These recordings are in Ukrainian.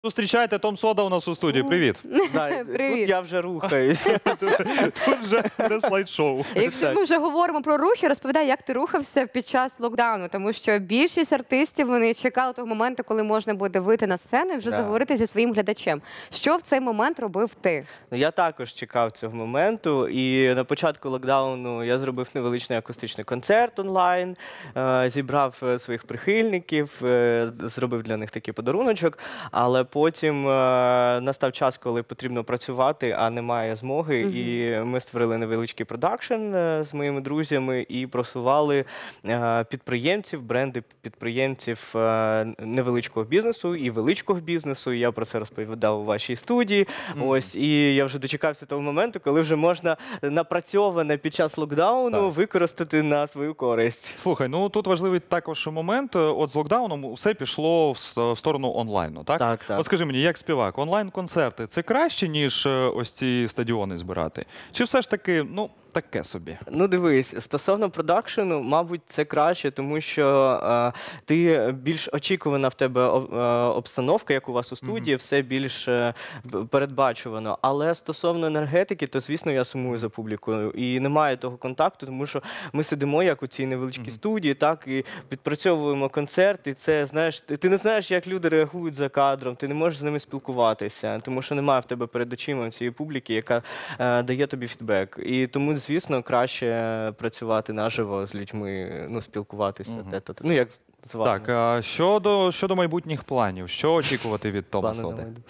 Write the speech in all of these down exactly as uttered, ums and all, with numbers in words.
Зустрічайте, Том Сода у нас у студії. Привіт. Да, Привіт. Тут я вже рухаюся. Тут вже не слайд-шоу. Якщо ми вже говоримо про рухи, розповідай, як ти рухався під час локдауну, тому що більшість артистів, вони чекали того моменту, коли можна буде вийти на сцену і вже Да. заговорити зі своїм глядачем. Що в цей момент робив ти? Ну, я також чекав цього моменту, і на початку локдауну я зробив невеличкий акустичний концерт онлайн, е, зібрав е, своїх прихильників, е, зробив для них такий подаруночок, але потім е, настав час, коли потрібно працювати, а немає змоги, Мгм. і ми створили невеличкий продакшн е, з моїми друзями і просували е, підприємців, бренди підприємців е, невеличкого бізнесу і величкого бізнесу. І я про це розповідав у вашій студії. Мгм. Ось, і я вже дочекався того моменту, коли вже можна напрацьоване під час локдауну Так. використати на свою користь. Слухай, ну тут важливий також момент. От з локдауном все пішло в с- в сторону онлайну, так? Так, так. От скажи мені, як співак, онлайн-концерти – це краще, ніж е, ось ці стадіони збирати? Чи все ж таки, ну, таке собі? Ну, дивись, стосовно продакшену, мабуть, це краще, тому що е, ти більш очікувана в тебе о- е, обстановка, як у вас у студії, все більш е, б- передбачувано. Але стосовно енергетики, то, звісно, я сумую за публікою. І немає того контакту, тому що ми сидимо, як у цій невеличкій Мгм. студії, так, і відпрацьовуємо концерт, і це, знаєш, ти, ти не знаєш, як люди реагують за кадром, ти не можеш з ними спілкуватися, тому що немає в тебе перед очима цієї публіки, яка е, дає тобі фідбек. І тому, звісно, краще працювати наживо з людьми, ну, спілкуватися. Мгм. те-то-те. Ну, як з вами. Так, а щодо, щодо майбутніх планів, що очікувати від Тома Плани на Соди? майбутнє.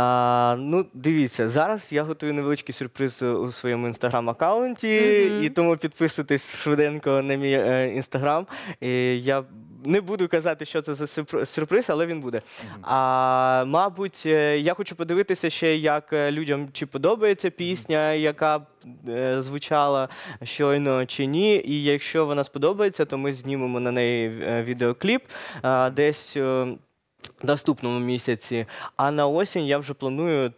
А, ну, дивіться, зараз я готую невеличкий сюрприз у своєму інстаграм-аккаунті, Мгм. і тому підписуйтесь швиденько на мій е, інстаграм. І я не буду казати, що це за сюрпр- сюрприз, але він буде. Мгм. А, мабуть, е, я хочу подивитися ще, як е, людям чи подобається пісня, яка е, звучала щойно, чи ні. І якщо вона сподобається, то ми знімемо на неї е, відеокліп а, десь е, в наступному місяці. А на осінь я вже планую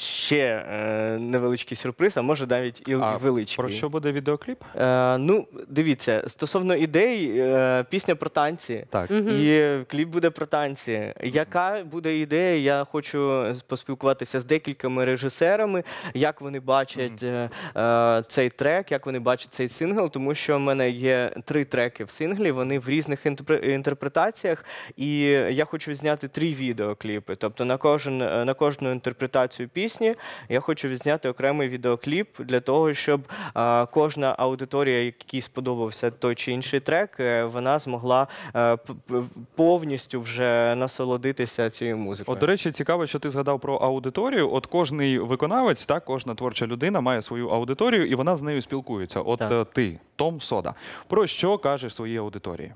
ще е, невеличкий сюрприз, а може навіть і А величкий. Про що буде відеокліп? Е, ну, дивіться, стосовно ідей, е, пісня про танці. Так. Мгм. І кліп буде про танці. Яка буде ідея? Я хочу поспілкуватися з декількома режисерами, як вони бачать е, е, цей трек, як вони бачать цей сингл, тому що в мене є три треки в синглі, вони в різних інтерпре- інтерпретаціях, і я хочу зняти три відеокліпи. Тобто на кожен на кожну інтерпретацію пісні я хочу відзняти окремий відеокліп для того, щоб е, кожна аудиторія, якій сподобався той чи інший трек, е, вона змогла е, п- п- повністю вже насолодитися цією музикою. От, до речі, цікаво, що ти згадав про аудиторію. От кожний виконавець, так, кожна творча людина має свою аудиторію, і вона з нею спілкується. От Так. е, ти, Том Сода, про що кажеш своїй аудиторії?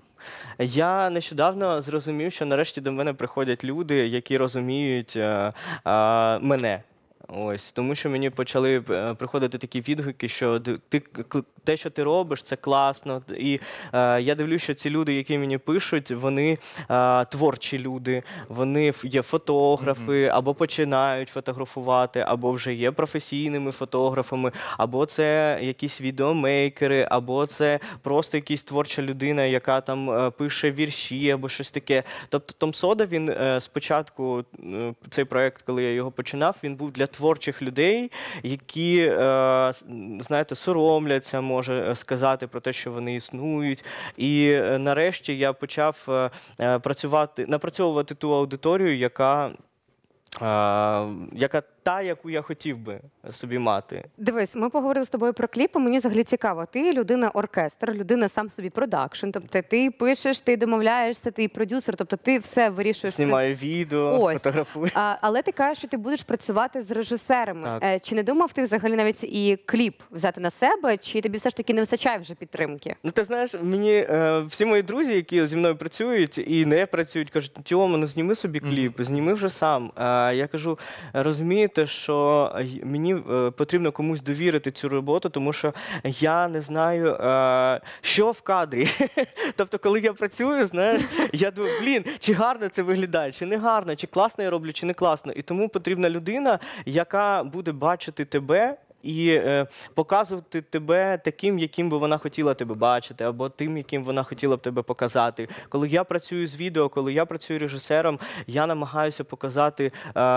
Я нещодавно зрозумів, що нарешті до мене приходять люди, які розуміють е, е, мене. Ось, тому що мені почали е, приходити такі відгуки, що д- ти к- те, що ти робиш, це класно. І е, я дивлюся, що ці люди, які мені пишуть, вони е, творчі люди, вони ф- є фотографи, або починають фотографувати, або вже є професійними фотографами, або це якісь відеомейкери, або це просто якась творча людина, яка там е, пише вірші або щось таке. Тобто Том Сода, він е, спочатку, е, цей проект, коли я його починав, він був для творчих людей, які, е, с- знаєте, соромляться, може сказати про те, що вони існують. І е, нарешті я почав е, е, працювати, напрацьовувати ту аудиторію, яка, е, яка та, яку я хотів би собі мати. Дивись, ми поговорили з тобою про кліпи. Мені взагалі цікаво. Ти людина-оркестр, людина сам собі продакшн. Тобто ти пишеш, ти домовляєшся, ти продюсер, тобто ти все вирішуєш. Знімаю відео, Ось. фотографую. А, але ти кажеш, що ти будеш працювати з режисерами. Так. Е, чи не думав ти взагалі навіть і кліп взяти на себе, чи тобі все ж таки не вистачає вже підтримки? Ну, ти знаєш, мені е, всі мої друзі, які зі мною працюють і не працюють, кажуть: Тьома, ну зніми собі кліп, зніми вже сам. Е, я кажу, розумієте, що й- мені е, потрібно комусь довірити цю роботу, тому що я не знаю, е, що в кадрі. Тобто, коли я працюю, знаєш, я думаю, блін, чи гарно це виглядає, чи не гарно, чи класно я роблю, чи не класно. І тому потрібна людина, яка буде бачити тебе і е, показувати тебе таким, яким би вона хотіла тебе бачити, або тим, яким вона хотіла б тебе показати. Коли я працюю з відео, коли я працюю режисером, я намагаюся показати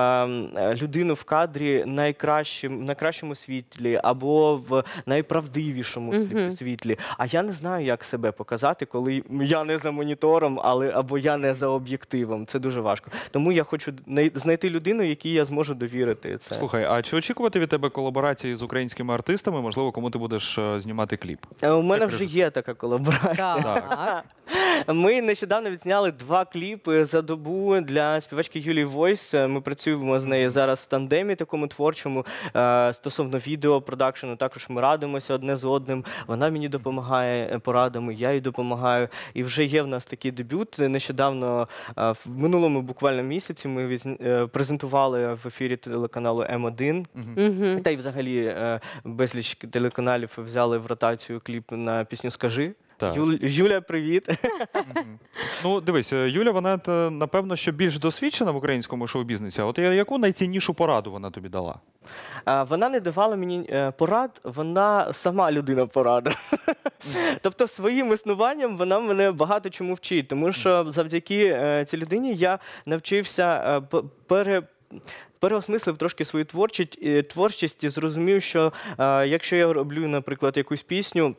е, людину в кадрі найкращим, в найкращому світлі або в найправдивішому Мгм. світлі. А я не знаю, як себе показати, коли я не за монітором, але або я не за об'єктивом. Це дуже важко. Тому я хочу най- знайти людину, якій я зможу довірити це. Слухай, а чи очікувати від тебе колаборації з українськими артистами? Можливо, кому ти будеш е, знімати кліп? Е, У мене Як вже режисер? є така колаборація. Так. Ми нещодавно відзняли два кліпи за добу для співачки Юлії Войс. Ми працюємо з нею зараз в тандемі такому творчому е, стосовно відеопродакшену. Також ми радимося одне з одним. Вона мені допомагає порадами, я їй допомагаю. І вже є в нас такий дебют. Нещодавно, е, в минулому буквально місяці, ми відзн- е, презентували в ефірі телеканалу М один. Мгм. Та й взагалі е, безліч телеканалів взяли в ротацію кліп на пісню «Скажи». Так. Юль, Юля, привіт. Мгм. Ну, дивись, е, Юля, вона е, напевно що більш досвідчена в українському шоу-бізнесі. А от я- яку найціннішу пораду вона тобі дала? А, Вона не давала мені е, порад, вона сама людина поради. Тобто своїм існуванням вона мене багато чому вчить, тому що завдяки е, цій людині я навчився е, п- пере. Переосмислив трошки свою творчість, е, творчість і зрозумів, що е, якщо я роблю, наприклад, якусь пісню,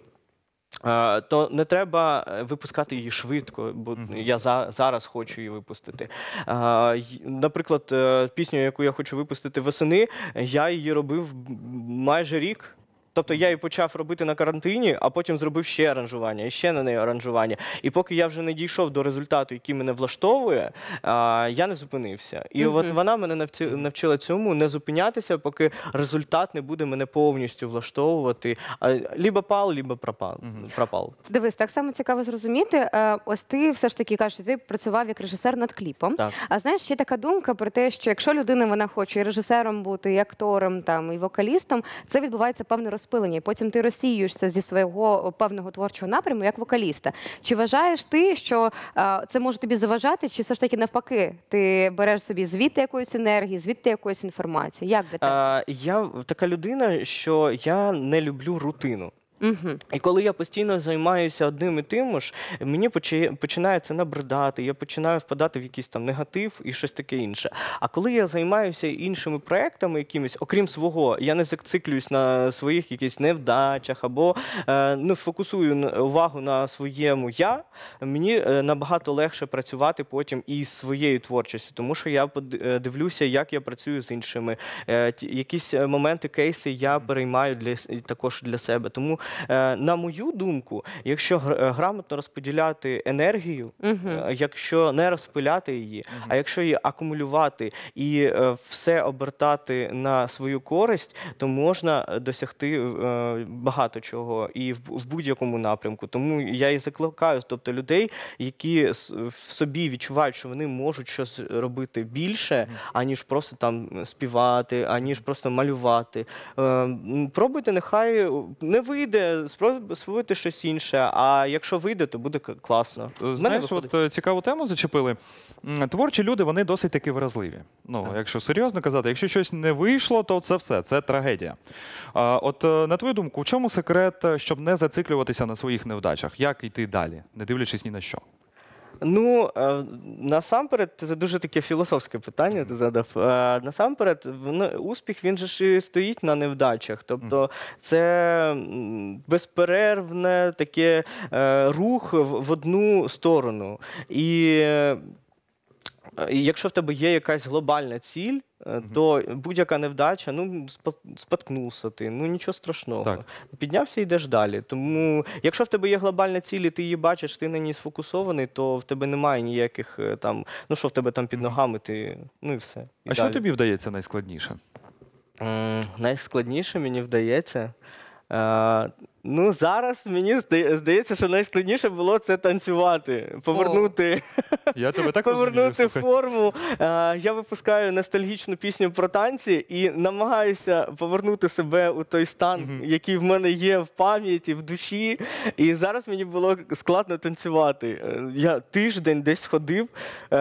е, то не треба е, випускати її швидко, бо Мгм. я за, зараз хочу її випустити. Е, й- Наприклад, е, пісню, яку я хочу випустити восени, я її робив м, майже рік. Тобто я її почав робити на карантині, а потім зробив ще аранжування, і ще на неї аранжування. І поки я вже не дійшов до результату, який мене влаштовує, а, я не зупинився. І от Мгм. вона мене навці- навчила цьому не зупинятися, поки результат не буде мене повністю влаштовувати. А, Лібо пал, лібо пропал. Мгм. пропал. Дивись, так само цікаво зрозуміти. е, Ось ти все ж таки кажеш, що ти працював як режисер над кліпом. Так. А знаєш, ще така думка про те, що якщо людина вона хоче і режисером бути, і актором, там і вокалістом, це відбувається певне розпилення. І потім ти розсіюєшся зі свого певного творчого напряму як вокаліста. Чи вважаєш ти, що е, це може тобі заважати, чи все ж таки навпаки, ти береш собі звідти якоїсь енергії, звідти якоїсь інформації? Як для тебе? А, Я така людина, що я не люблю рутину. Угу. І коли я постійно займаюся одним і тим ж, мені почи- починає це набридати, я починаю впадати в якийсь там негатив і щось таке інше. А коли я займаюся іншими проектами якимись, окрім свого, я не зациклююсь на своїх якихось невдачах або е, не фокусую н- увагу на своєму я, мені е, набагато легше працювати потім і з своєю творчістю, тому що я под- е, дивлюся, як я працюю з іншими. Е, ті- Якісь е, моменти, кейси я переймаю для, с- також для себе. Тому Е, на мою думку, якщо гр- е, грамотно розподіляти енергію, Угу. е, якщо не розпиляти її, а якщо її акумулювати і е, все обертати на свою користь, то можна е, досягти е, багато чого і в, в будь-якому напрямку. Тому я і закликаю, тобто людей, які с- в собі відчувають, що вони можуть щось робити більше, аніж просто там співати, аніж просто малювати. Е, м, Пробуйте, нехай не вийде, спробуйте спробуйте щось інше, а якщо вийде, то буде к- класно. В мене Знаєш, виходить. от е, цікаву тему зачепили. М, Творчі люди, вони досить таки вразливі. Ну, Так. якщо серйозно казати, якщо щось не вийшло, то це все, це трагедія. А, от е, на твою думку, в чому секрет, е, щоб не зациклюватися на своїх невдачах? Як йти далі, не дивлячись ні на що? Ну, е, насамперед, це дуже таке філософське питання ти задав. Е, Насамперед, воно- успіх, він же ж і стоїть на невдачах. Тобто це м, безперервне таке е, рух в в одну сторону. І е, і якщо в тебе є якась глобальна ціль, е, то будь-яка невдача, ну, спот- споткнувся ти, ну нічого страшного. Так. Піднявся і йдеш далі. Тому, якщо в тебе є глобальна ціль, і ти її бачиш, ти на ній сфокусований, то в тебе немає ніяких е, там, ну що в тебе там під ногами, ти, ну і все. І А що далі. тобі вдається найскладніше? М, Найскладніше мені вдається. Е, Ну, зараз мені здає- здається, що найскладніше було це танцювати, повернути, Я тебе так розумію. повернути слухай. форму. Е, Я випускаю ностальгічну пісню про танці і намагаюся повернути себе у той стан, Мгм. який в мене є в пам'яті, в душі. І зараз мені було складно танцювати. Е, Я тиждень десь ходив, е,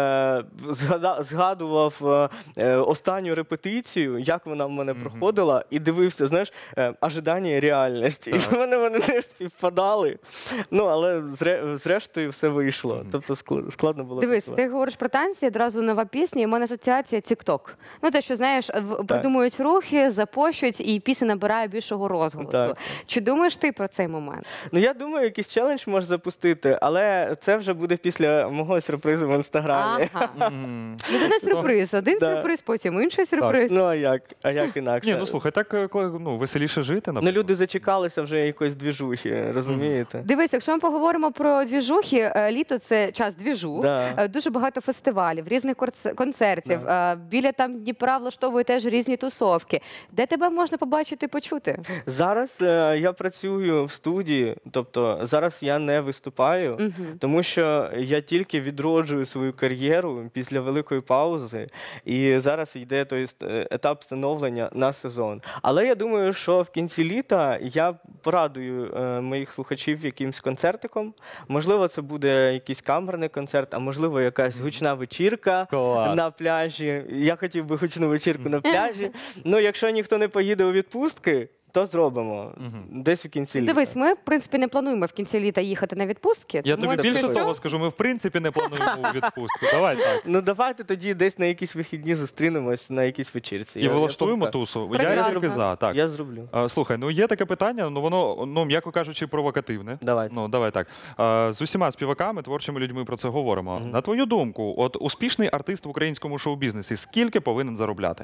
згада- згадував е, е, останню репетицію, як вона в мене Мгм. проходила, і дивився, знаєш, е, ожидання і реальність. І Так. в мене вони не співпадали. Ну, але зре- зрештою все вийшло. Мгм. Тобто скл- складно було Дивись, танцювати. ти говориш про танці, одразу нова пісня, і в мене асоціація TikTok. Ну, те, що, знаєш, в- придумують рухи, запощують, і пісня набирає більшого розголосу. Так. Чи думаєш ти про цей момент? Ну, я думаю, якийсь челендж можеш запустити, але це вже буде після мого сюрпризу в інстаграмі. Ага. Мгм. Людина сюрприз, один Да. сюрприз, потім інший сюрприз. Ну, а як? А як інакше? Ні, ну слухай, так е, коли, ну, веселіше жити, Ну, наприклад. люди зачекалися вже якоїсь двіжухи, розумієте? Дивись, якщо ми поговоримо про двіжухи, е, літо це час двіжу. Да. Е, Дуже багато фестивалів, різних корц- концертів. Е, Біля там Дніпра влаштовують теж різні тусовки. Де тебе можна побачити, почути? Зараз е, я працюю в студії, тобто зараз я не виступаю. Мгм. Тому що я тільки відроджую свою кар'єру після великої паузи, і зараз йде той ст- етап становлення на сезон. Але я думаю, що в кінці літа я порадую е, моїх слухачів якимсь концертиком. Можливо, це буде якийсь камерний концерт, а можливо, якась гучна вечірка Клас. на пляжі. Я хотів би гучну вечірку на пляжі. Ну, якщо ніхто не поїде у відпустки, то зробимо Мгм. десь у кінці літа. Дивись, ми в принципі не плануємо в кінці літа їхати на відпустки. Я тому тобі якщо більше що, того скажу, ми в принципі не плануємо у відпустку. Давай так. Ну давайте тоді десь на якісь вихідні зустрінемось на якійсь вечірці. І Я- я влаштуємо помка- тусу. Я Прекрасно. тільки за. Так. Я зроблю. Е, Слухай, ну є таке питання, ну воно, ну м'яко кажучи, провокативне. Давай. Ну, давай так. Е, З усіма співаками, творчими людьми про це говоримо. Мгм. На твою думку, от успішний артист в українському шоу-бізнесі скільки повинен заробляти?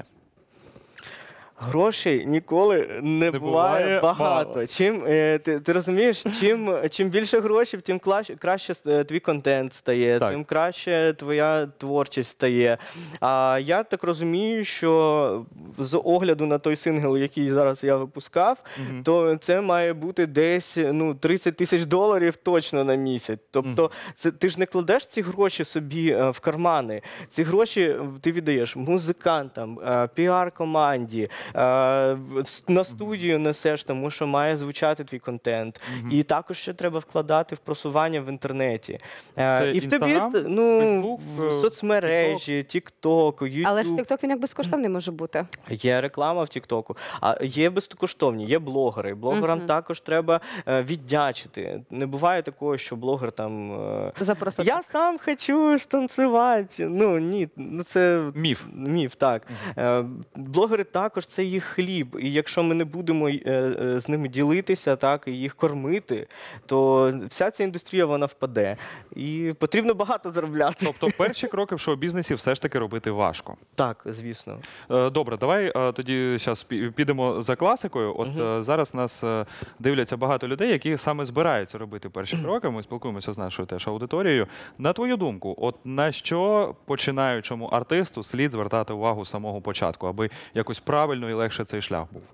Грошей ніколи не, Не буває, буває багато. мало. Чим е, ти, ти розумієш, чим, чим більше грошей, тим краще, краще е, твій контент стає, Так. тим краще твоя творчість стає. А я так розумію, що з огляду на той сингл, який зараз я випускав, Мгм. то це має бути десь ну, тридцять тисяч доларів точно на місяць. Тобто, це, ти ж не кладеш ці гроші собі е, в кармани. Ці гроші е, ти віддаєш музикантам, е, піар-команді, е, в- с- на студію несеш, тому що має звучати твій контент. Мгм. І також ще треба вкладати в просування в інтернеті. Е, Це і в тобі Інстаграм, т- ну, Фейсбук, в е, соцмережі, Тік-Ток, Ютуб. Але ж TikTok він як безкоштовний може бути. Є реклама в Тіктоку, а є безкоштовні, є блогери. Блогерам Мгм. також треба е, віддячити. Не буває такого, що блогер там. е, За просто Я так. сам хочу станцювати. Ну ні, ну це Міф. міф, так. Е, Блогери також це їх хліб. І якщо ми не будемо е, е, з ними ділитися, так і їх кормити, то вся ця індустрія вона впаде. І потрібно багато заробляти. Тобто перші кроки в шоу-бізнесі все ж таки робити важко. Так, звісно. Е, Добре, давай е, тоді зараз підемо за класикою. От Мгм. е, зараз нас е, дивляться багато людей, які саме збираються робити перші кроки. Ми спілкуємося з нашою теж аудиторією. На твою думку, от на що починаючому артисту слід звертати увагу з самого початку, аби якось правильно і легше цей шлях був?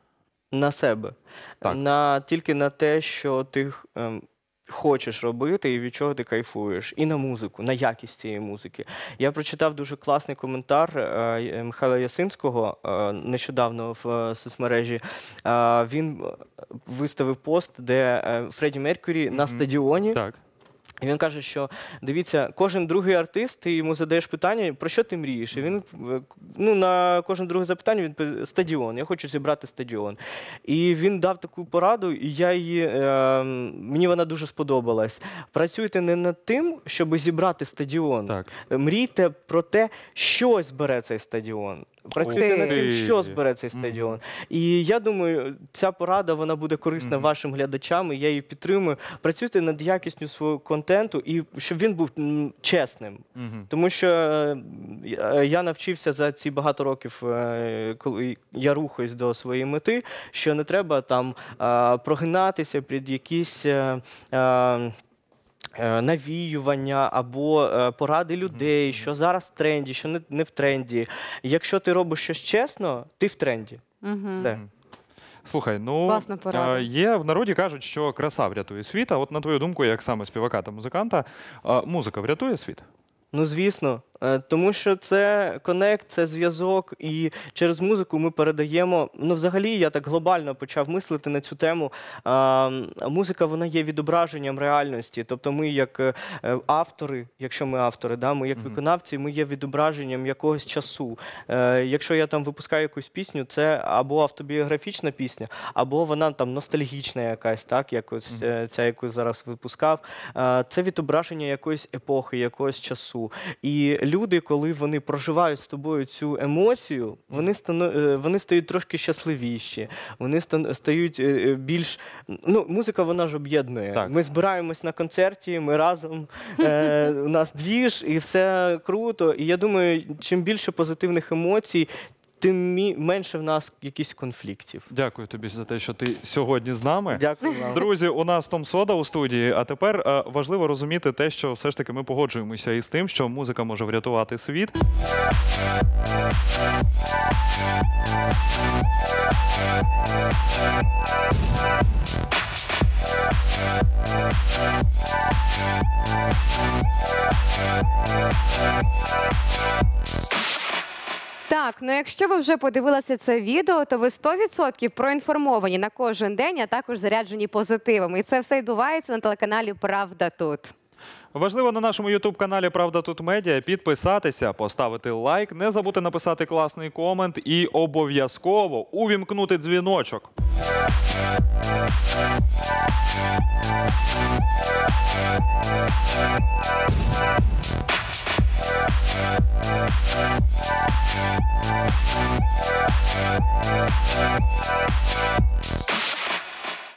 На себе. Так. На, тільки на те, що ти ем, хочеш робити і від чого ти кайфуєш. І на музику, на якість цієї музики. Я прочитав дуже класний коментар е, Михайла Ясинського е, нещодавно в е, соцмережі. Е, він е, виставив пост, де е, Фредді Меркюрі на Мгм. стадіоні. Так. І він каже, що дивіться, кожен другий артист, ти йому задаєш питання, про що ти мрієш? І він е, ну, на кожне друге запитання він відповідає, стадіон, я хочу зібрати стадіон. І він дав таку пораду, і я її, е, мені вона дуже сподобалась. Працюйте не над тим, щоб зібрати стадіон. Так. Мрійте про те, що збере цей стадіон. Працюйте Ух над тим, ти. що збере цей Мгм. стадіон. І я думаю, ця порада вона буде корисна Мгм. вашим глядачам, і я її підтримую. Працюйте над якістю свого контенту, і щоб він був м, чесним. Мгм. Тому що е, я- я навчився за ці багато років, е, коли я рухаюсь до своєї мети, що не треба там е, прогинатися під якісь. е, е, е, навіювання або е, поради людей, мгм. що зараз в тренді, що не, не в тренді. Якщо ти робиш щось чесно, ти в тренді. Мгм. Все. Мгм. Слухай, ну Класна порада. е, є в народі кажуть, що краса врятує світ. А от на твою думку, як саме співака та музиканта, е, музика врятує світ? Ну, звісно, Е, тому що це конект, це зв'язок, і через музику ми передаємо. Ну, взагалі, я так глобально почав мислити на цю тему. А, м, музика, вона є відображенням реальності. Тобто, ми, як е, е, автори, якщо ми автори, да, ми як Мгм. виконавці, ми є відображенням якогось часу. Е, якщо я там випускаю якусь пісню, це або автобіографічна пісня, або вона там ностальгічна якась, так, якось Мгм. е, ця, яку зараз випускав. Е, це відображення якоїсь епохи, якогось часу. І люди, коли вони проживають з тобою цю емоцію, вони стано, е, вони стають трошки щасливіші, вони стан- стають е, е, більш. Ну, музика вона ж об'єднує. Так. Ми збираємось на концерті, ми разом, е, у нас двіж, і все круто. І я думаю, чим більше позитивних емоцій, тим мі- менше в нас якісь конфліктів. Дякую тобі за те, що ти сьогодні з нами. Дякую вам. Друзі, у нас Том Сода у студії. А тепер е, важливо розуміти те, що все ж таки ми погоджуємося із тим, що музика може врятувати світ. Так, ну якщо ви вже подивилися це відео, то ви сто відсотків проінформовані на кожен день, а також заряджені позитивом. І це все відбувається на телеканалі Правда тут. Важливо на нашому ютуб-каналі Правда тут медіа підписатися, поставити лайк, не забути написати класний комент і обов'язково увімкнути дзвіночок.